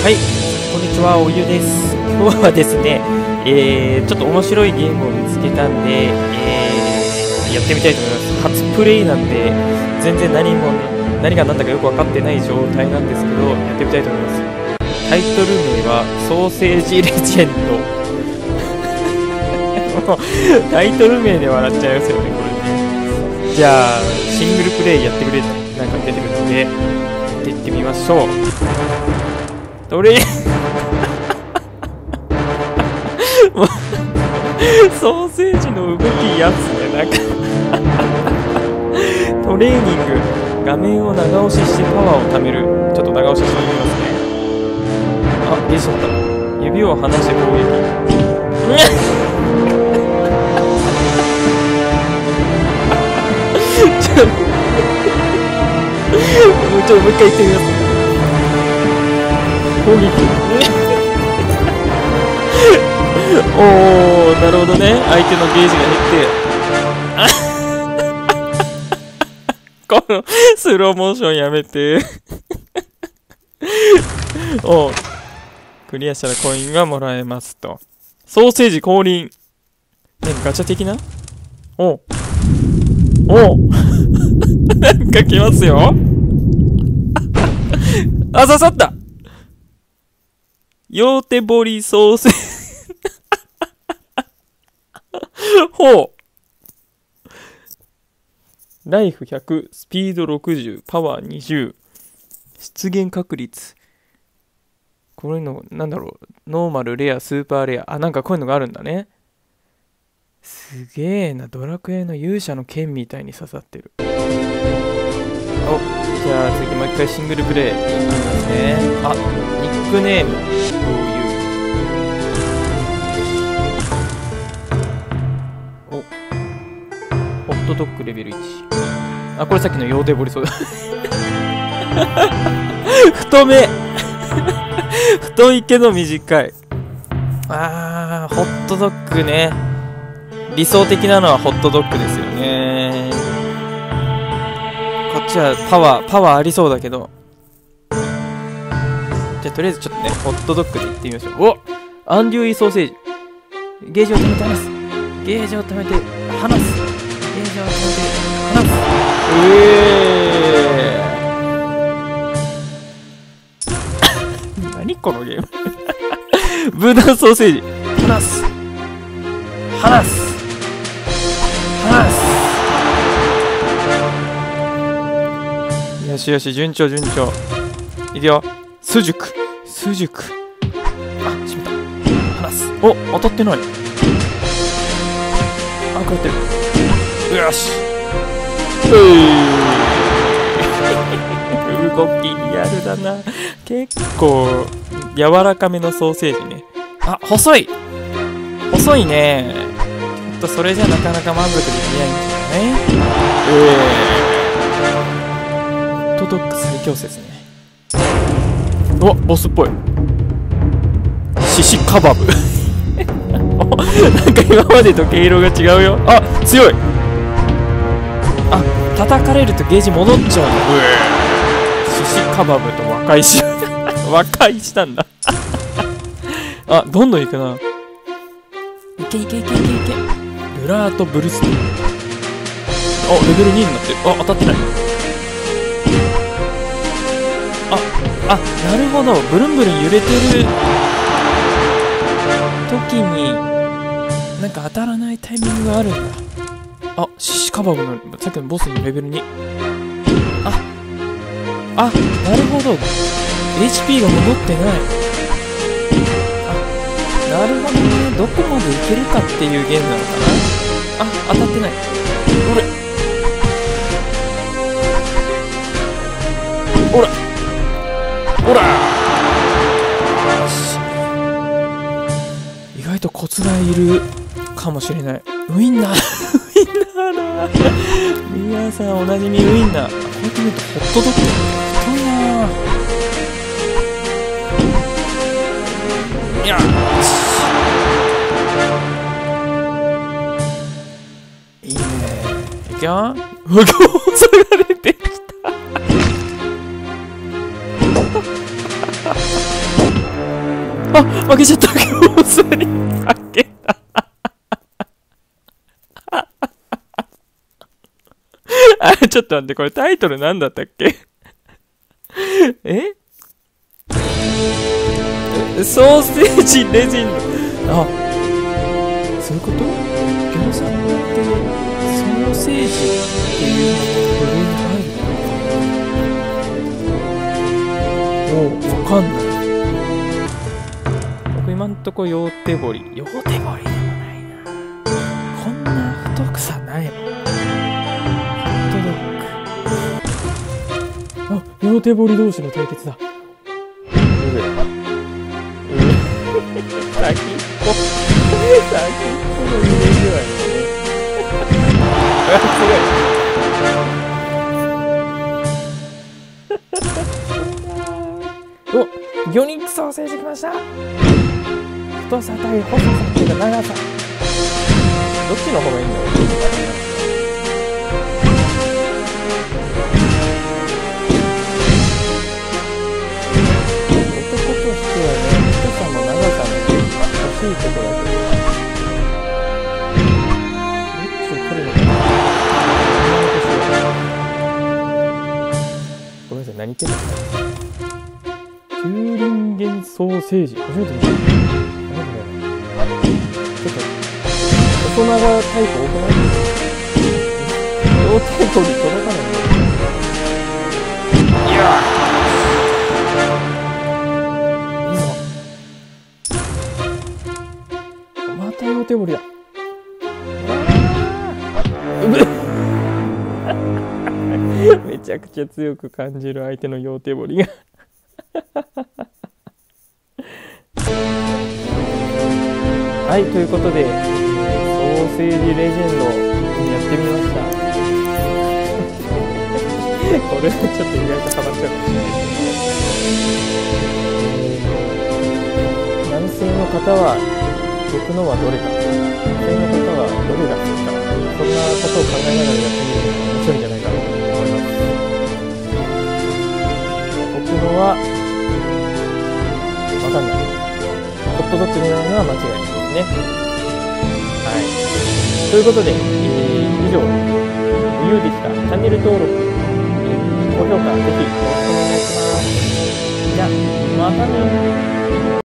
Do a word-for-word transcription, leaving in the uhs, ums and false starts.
はい、こんにちは、おゆです。今日はですね、えー、ちょっと面白いゲームを見つけたんで、えー、やってみたいと思います。初プレイなんで、全然何も、ね、何が何だかよく分かってない状態なんですけど、やってみたいと思います。タイトル名は、ソーセージレジェンド。タイトル名で笑っちゃいますよね、これね。じゃあ、シングルプレイやってくれなんか出てくるので、やっていってみましょう。どれソーセージの動きいいやつね、なんかトレーニング、画面を長押ししてパワーを貯める。ちょっと長押ししてみますね。あ、ゲージだった。指を離して攻撃。ちょっともうちょっともう一回言ってみます。攻撃おー、なるほどね。相手のゲージが減ってこのスローモーションやめておー、クリアしたらコインがもらえますと。ソーセージ降臨。何ガチャ的な。おうおうなんか来ますよあ、刺さった。両手彫りソーセージほう。ライフひゃく、スピードろくじゅう、パワーにじゅう、出現確率。こういうの、なんだろう。ノーマル、レア、スーパーレア。あ、なんかこういうのがあるんだね。すげえな。ドラクエの勇者の剣みたいに刺さってる。お、じゃあ次もう一回シングルプレイいきますね。あ、ニックネームどういうお、ホットドッグレベルいち。あ、これさっきのヨーデボリソだ太め太いけど短い。あー、ホットドッグね。理想的なのはホットドッグですよね。こっちはパワー、パワーありそうだけど。じゃあとりあえずちょっとね、ホットドッグでいってみましょう。お、アンデュイソーセージ。ゲージを止めて離す。ゲージを止めて離す。ゲージを止めて離す。えー何このゲームブーダンソーセージ。離す。離す。離す。よしよし、順調順調。いくよ。スジュク。スジュク。あ、しまった。離す。お、当たってない。あ、食らってる。よし。うー動きリアルだな。結構柔らかめのソーセージね。あ、細い細いね。ちょっとそれじゃなかなか満足できないんじゃない？えー、ホットドッグ最強説ね。お、ボスっぽい。シシカバブなんか今までと毛色が違うよ。あ、強い。あ、叩かれるとゲージ戻っちゃうんだ。シシカバブと和解し和解したんだあ、どんどんいくな。いけいけいけいけいけ。ブラートブルスト。あ、レベルにになってる。あ、当たってない。あ、あ、なるほど。ブルンブルン揺れてる時になんか当たらないタイミングがあるんだ。あ、シシカバブのさっきのボスのレベルに。あ、あ、なるほど。エイチピー が戻ってない。あ、なるほどね。どこまでいけるかっていうゲームなのかな。あ、当たってない。おれおらおらよし。意外とコツがいるかもしれない。ウインナーウインナーだ。皆さんおなじみウインナー。こうやって見るとホットドッグ太いな。いやいいね。いくよ。うわ、餃子が出てきたあ、負けちゃった。強制に負けた。あ、ちょっと待って、これタイトルなんだったっけ？え？ソーセージレジェンド。あ、そういうこと？餃子ってソーセージっていう部類に入るの？おう、わかんない。僕今んとこ両手彫り。両手彫りでもないな。こんな太くさないもん。ホットドッグ。あ、両手彫り同士の対決だ。先っぽ、先っぽの入れ具合ね。あ、すごい。お、魚肉ソーセージきました。太さ対細さっていうか長さ。どっちの方がいいんだろう。男としてはね、太さも長さも欲しいところだけど、どっちを取るのかな。ごめんなさい、何言ってんの？九輪幻ソーセージ、初めて見た。何これ？ちょっと細長タイプ多くない？両手取り届かないんだよ。いやー、また両手彫りだ。めちゃくちゃ強く感じる相手の両手彫りが。はい、ということで、ソーセージレジェンドやってみました。これはちょっと意外とハマっちゃうかもしれないですね。男性の方は僕のはどれか、女性の方はどれが好きか、そんなことを考えながらやってみるのが面白いんじゃないかなと思います。僕のはわかんない。ホットドッグになるのは間違いないですね。はい。ということで、えー、以上、理由でした。チャンネル登録、えー、高評価、ぜひよろしくお願いします。じゃあ、またねー。